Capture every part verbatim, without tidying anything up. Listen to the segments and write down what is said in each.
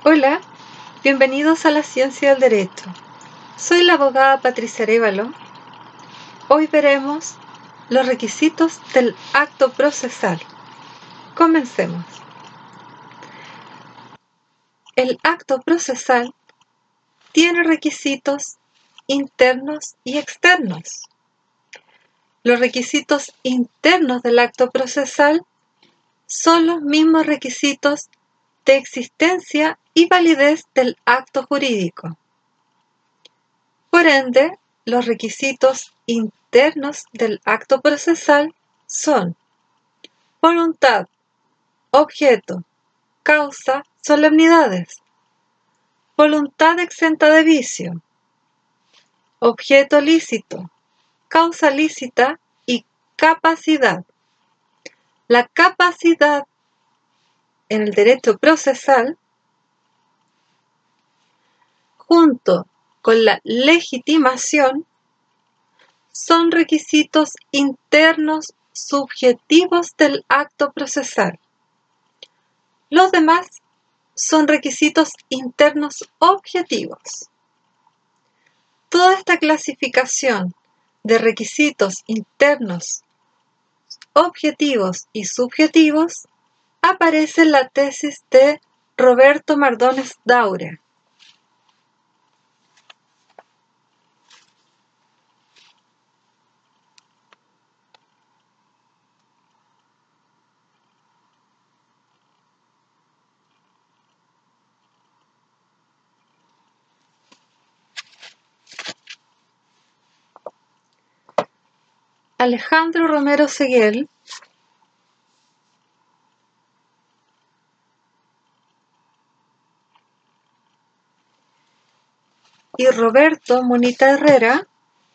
Hola, bienvenidos a la Ciencia del Derecho. Soy la abogada Patricia Arévalo. Hoy veremos los requisitos del acto procesal. Comencemos. El acto procesal tiene requisitos internos y externos. Los requisitos internos del acto procesal son los mismos requisitos de existencia y validez del acto jurídico. Por ende, los requisitos internos del acto procesal son voluntad, objeto, causa, solemnidades, voluntad exenta de vicio, objeto lícito, causa lícita y capacidad. La capacidad en el derecho procesal, junto con la legitimación, son requisitos internos subjetivos del acto procesal. Los demás son requisitos internos objetivos. Toda esta clasificación de requisitos internos objetivos y subjetivos aparece en la tesis de Roberto Mardones Daure. Alejandro Romero Seguel y Roberto Monita Herrera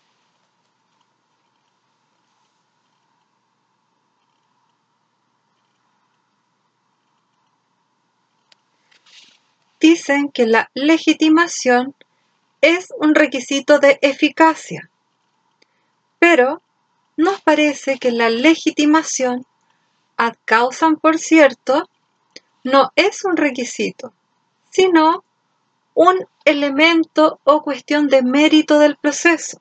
dicen que la legitimación es un requisito de eficacia, pero nos parece que la legitimación ad causam, por cierto, no es un requisito, sino un elemento o cuestión de mérito del proceso.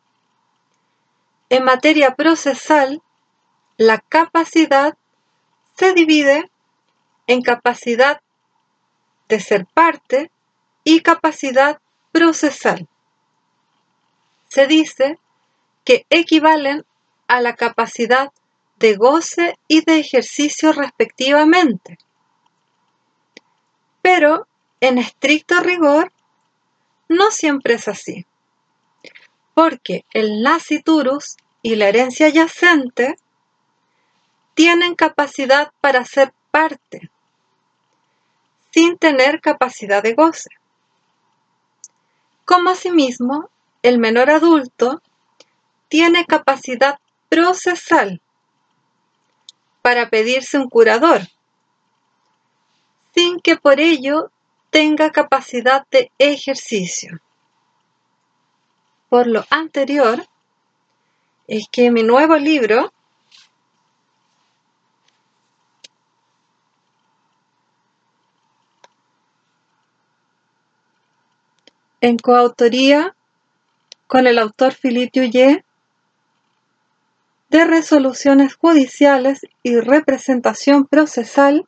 En materia procesal, la capacidad se divide en capacidad de ser parte y capacidad procesal. Se dice que equivalen a la capacidad de goce y de ejercicio respectivamente. Pero, en estricto rigor, no siempre es así, porque el nasciturus y la herencia yacente tienen capacidad para ser parte, sin tener capacidad de goce. Como asimismo, el menor adulto tiene capacidad procesal para pedirse un curador, sin que por ello tenga capacidad de ejercicio. Por lo anterior, es que mi nuevo libro en coautoría con el autor Philippe Huillet, de resoluciones judiciales y representación procesal,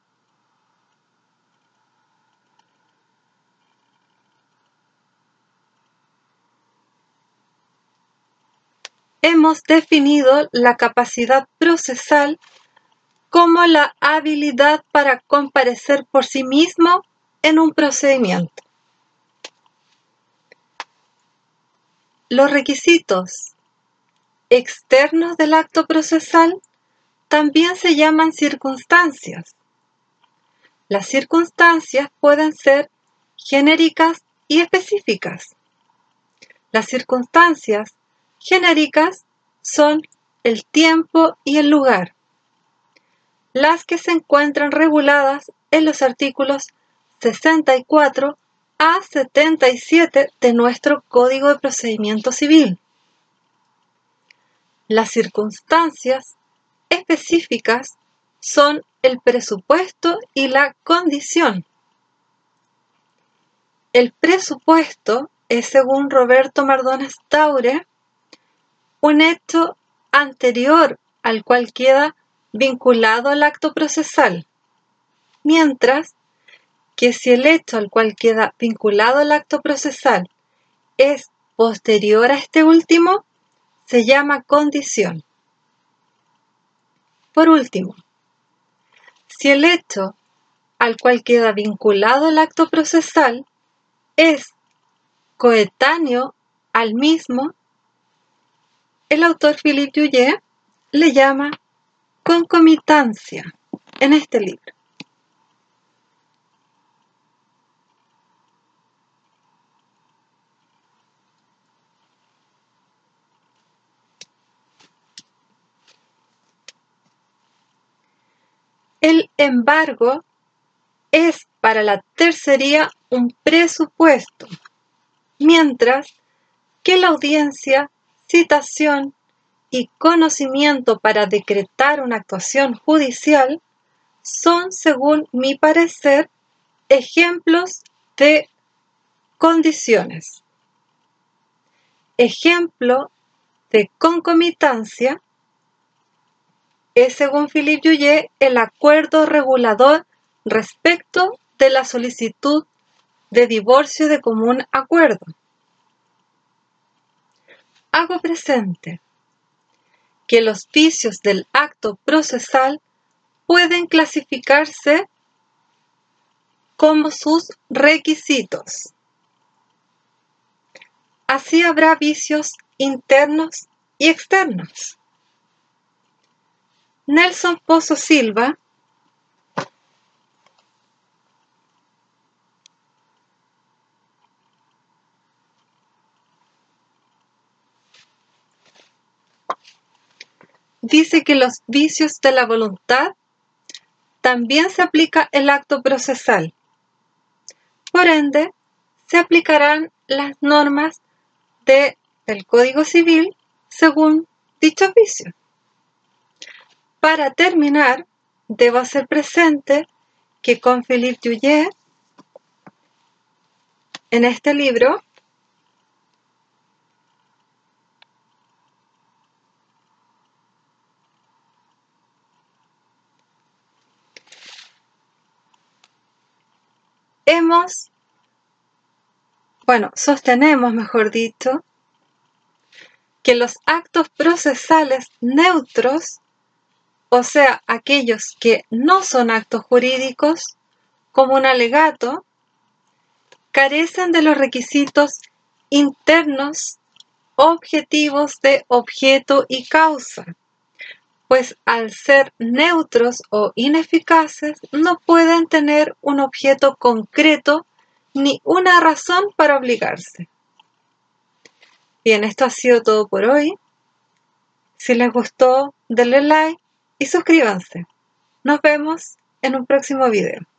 hemos definido la capacidad procesal como la habilidad para comparecer por sí mismo en un procedimiento. Los requisitos externos del acto procesal también se llaman circunstancias. Las circunstancias pueden ser genéricas y específicas. Las circunstancias genéricas son el tiempo y el lugar, las que se encuentran reguladas en los artículos sesenta y cuatro a setenta y siete de nuestro Código de Procedimiento Civil. Las circunstancias específicas son el presupuesto y la condición. el presupuesto es, según Roberto Mardones Taure, un hecho anterior al cual queda vinculado al acto procesal, mientras que si el hecho al cual queda vinculado al acto procesal es posterior a este último, se llama condición. Por último, si el hecho al cual queda vinculado el acto procesal es coetáneo al mismo, el autor Philippe Drouet le llama concomitancia en este libro. El embargo es para la tercería un presupuesto, mientras que la audiencia, citación y conocimiento para decretar una actuación judicial son, según mi parecer, ejemplos de condiciones. Ejemplo de concomitancia es, según Philippe Drouet, el acuerdo regulador respecto de la solicitud de divorcio de común acuerdo. Hago presente que los vicios del acto procesal pueden clasificarse como sus requisitos. Así habrá vicios internos y externos. Nelson Pozo Silva dice que los vicios de la voluntad también se aplica el acto procesal. Por ende, se aplicarán las normas de, del Código Civil según dichos vicios. Para terminar, debo hacer presente que con Philippe Drouet, en este libro, hemos, bueno, sostenemos, mejor dicho, que los actos procesales neutros, o sea, aquellos que no son actos jurídicos, como un alegato, carecen de los requisitos internos objetivos de objeto y causa, pues al ser neutros o ineficaces no pueden tener un objeto concreto ni una razón para obligarse. Bien, esto ha sido todo por hoy. Si les gustó, denle like y suscríbanse. Nos vemos en un próximo video.